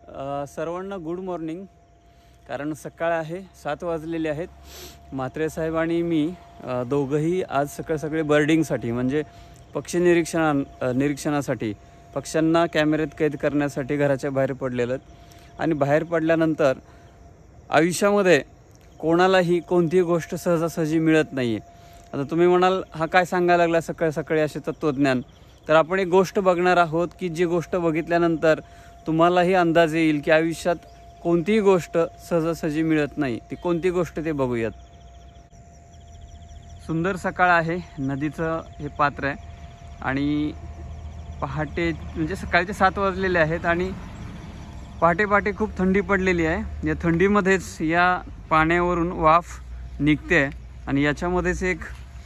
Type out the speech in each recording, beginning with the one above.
सर्वांना good morning. कारण सकाळ आहे, 7 वाजलेले आहेत. म्हात्रे साहेब आणि मी दोघंही आज सकाळी बर्डिंगसाठी म्हणजे पक्षी निरीक्षणासाठी पक्ष्यांना कॅमेऱ्यात कैद करण्यासाठी घराच्या बाहेर पडलेलं आहेत. आणि बाहेर पडल्यानंतर आयुष्यामध्ये कोणालाही कोणतीही गोष्ट सहजासहजी मिळत नाही आहे. आता तुम्ही म्हणाल हा काय सांगायला लागला सकाळी असे तत्त्वज्ञान. तर आपण एक गोष्ट बघणार आहोत की जी गोष्ट बघितल्यानंतर तुम्हालाही अंदाज येईल की आयुष्यात कोणतीही गोष्ट सहजासहजी मिळत नाही. ती कोणती गोष्ट ते बघूयात. सुंदर सकाळ आहे, नदीचं हे पात्र आहे आणि पहाटे म्हणजे सकाळचे 7 वाजलेले आहेत आणि पहाटे खूप थंडी पडलेली आहे. या थंडीमध्येच या पाण्यावरून वाफ निघते आणि याच्यामध्येच एक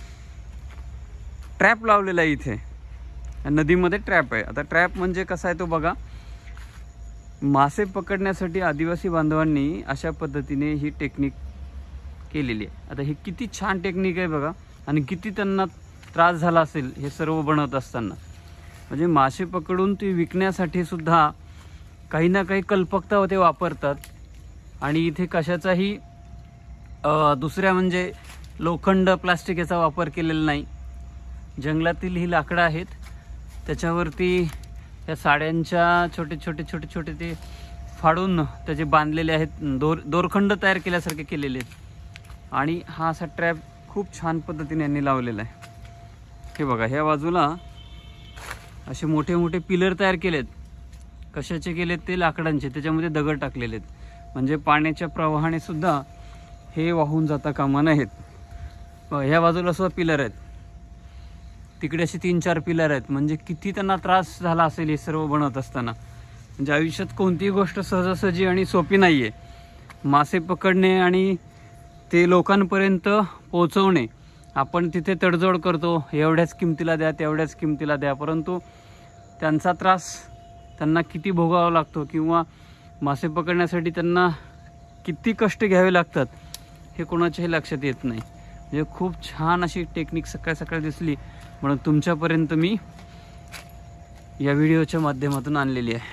ट्रॅप लावलेला आहे. इथे नदीमध्ये ट्रॅप आहे. आता ट्रॅप म्हणजे कसा आहे तो बघा. मासे पकडण्यासाठी आदिवासी बांधवांनी अशा पद्धतीने ही टेक्निक केलेली आहे. आता ही किती छान टेक्निक आहे बघा आणि किती त्यांना त्रास झाला असेल हे सर्व बनवत असताना. म्हणजे मासे पकडून ती विकण्यासाठी सुद्धा काही ना काही कल्पकता ते वापरतात. आणि इथे कशाचाही दुसऱ्या म्हणजे लोखंड प्लास्टिक याचा वापर केलेला नाही. जंगलातील ही लाकडं आहेत, त्याच्यावरती त्या साड्यांच्या छोटे ते फाडून त्याचे बांधलेले आहेत. दोरखंड तयार केल्यासारखे केलेले आहेत. आणि हा असा ट्रॅप खूप छान पद्धतीने यांनी लावलेला आहे. हे बघा, ह्या बाजूला असे मोठे पिलर तयार केलेत. कशाचे केलेत ते लाकडांचे. त्याच्यामध्ये दगड टाकलेले आहेत म्हणजे पाण्याच्या प्रवाहाने सुद्धा हे वाहून जाता कामा नयेत. ह्या बाजूला सुद्धा पिलर आहेत, तिकडे असे 3-4 पिलर आहेत. म्हणजे किती त्यांना त्रास झाला असेल हे सर्व बनवत असताना. म्हणजे आयुष्यात कोणतीही गोष्ट सहजासहजी आणि सोपी नाही आहे. मासे पकडणे आणि ते लोकांपर्यंत पोहोचवणे. आपण तिथे तडजोड करतो, एवढ्याच किमतीला द्या तेवढ्याच किमतीला द्या, परंतु त्यांचा त्रास त्यांना किती भोगावा लागतो किंवा मासे पकडण्यासाठी त्यांना किती कष्ट घ्यावे लागतात हे कोणाच्याही लक्षात येत नाही. म्हणजे खूप छान अशी टेक्निक सकाळी दिसली म्हणून तुमच्यापर्यंत मी या व्हिडिओच्या माध्यमातून आणलेली आहे.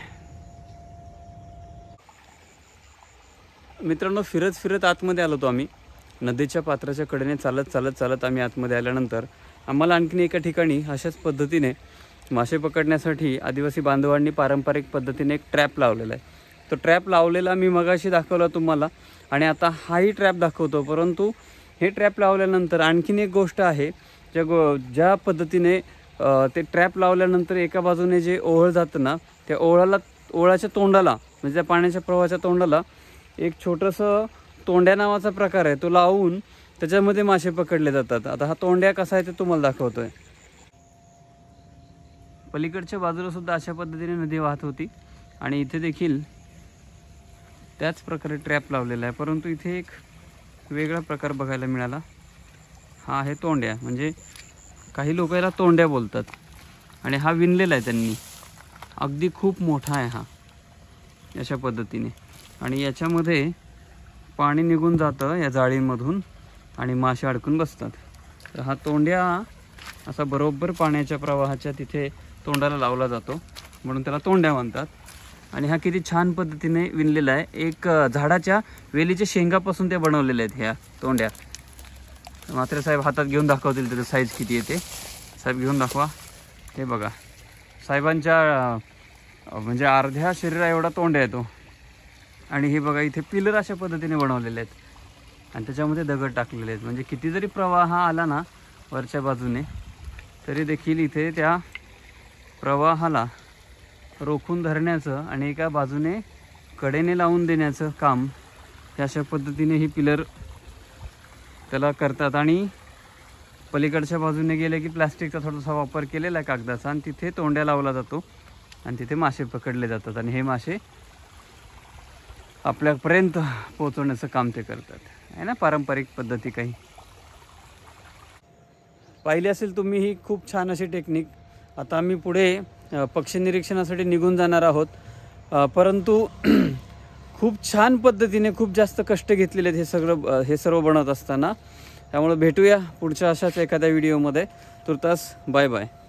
मित्रांनो, फिरत आतमध्ये आलो होतो आम्ही. नदीच्या पात्राच्या कडेने चालत आम्ही आतमध्ये आल्यानंतर आम्हाला आणखीन एका ठिकाणी अशाच पद्धतीने मासे पकडण्यासाठी आदिवासी बांधवांनी पारंपरिक पद्धतीने एक ट्रॅप लावलेला आहे. तो ट्रॅप लावलेला मी मगाशी दाखवला तुम्हाला आणि आता हाही ट्रॅप दाखवतो. परंतु हे ट्रॅप लावल्यानंतर आणखीन एक गोष्ट आहे. ज्या पद्धतीने ते ट्रॅप लावल्यानंतर एका बाजूने जे ओहळ जातं ना, त्या ओळाच्या तोंडाला म्हणजे त्या पाण्याच्या प्रवाहाच्या तोंडाला एक छोटंसं तोंड्या नावाचा प्रकार आहे. तो लावून त्याच्यामध्ये मासे पकडले जातात. आता हा तोंड्या कसा आहे ते तुम्हाला दाखवतोय. पलीकडच्या बाजूला सुद्धा अशा पद्धतीने नदी वाहत होती आणि इथे देखील त्याच प्रकारे ट्रॅप लावलेला आहे. परंतु इथे एक वेगळा प्रकार बघायला मिळाला. हा आहे तोंड्या. म्हणजे काही लोक याला तोंड्या बोलतात आणि हा विणलेला आहे त्यांनी. अगदी खूप मोठा आहे हा अशा पद्धतीने. आणि याच्यामध्ये पाणी निघून जातं या जाळींमधून आणि मासे अडकून बसतात. तर हा तोंड्या असा बरोबर पाण्याच्या प्रवाहाच्या तिथे तोंडाला लावला जातो म्हणून त्याला तोंड्या म्हणतात. आणि हा किती छान पद्धतीने विणलेला आहे. एक झाडाच्या वेलीच्या शेंगापासून ते बनवलेले आहेत ह्या तोंड्या. म्हात्रे साहेब हातात घेऊन दाखवतील त्याचं साईज किती येते. साहेब घेऊन दाखवा. हे बघा, साहेबांच्या म्हणजे अर्ध्या शरीरा एवढा तोंड्या येतो. आणि हे बघा, इथे पिलर अशा पद्धतीने बनवलेले आहेत आणि त्याच्यामध्ये दगड टाकलेले आहेत. म्हणजे किती जरी प्रवाह आला ना वरच्या बाजूने तरी देखील इथे त्या प्रवाहाला रोखून धरण्याचं आणि एका बाजूने कडेने लावून देण्याचं काम अशा पद्धतीने ही पिलर त्याला करतात. आणि पलीकडच्या बाजूने गेले की प्लास्टिकचा थोडासा वापर केलेला आहे कागदाचा आणि तिथे तोंड्या लावला जातो आणि तिथे मासे पकडले जातात आणि हे मासे आपल्यापर्यंत पोहोचवण्याचं काम ते करतात. आहे ना पारंपरिक पद्धती. काही पाहिली असेल तुम्ही ही खूप छान अशी टेक्निक. आता आम्ही पुढे पक्षी निरीक्षणासाठी निघून जाणार आहोत. परंतु खूप छान पद्धतीने खूप जास्त कष्ट घेतलेले आहेत हे सर्व बनवत असताना. त्यामुळे भेटूया पुढच्या अशाच एखाद्या व्हिडिओमध्ये. तुर्तास बाय बाय.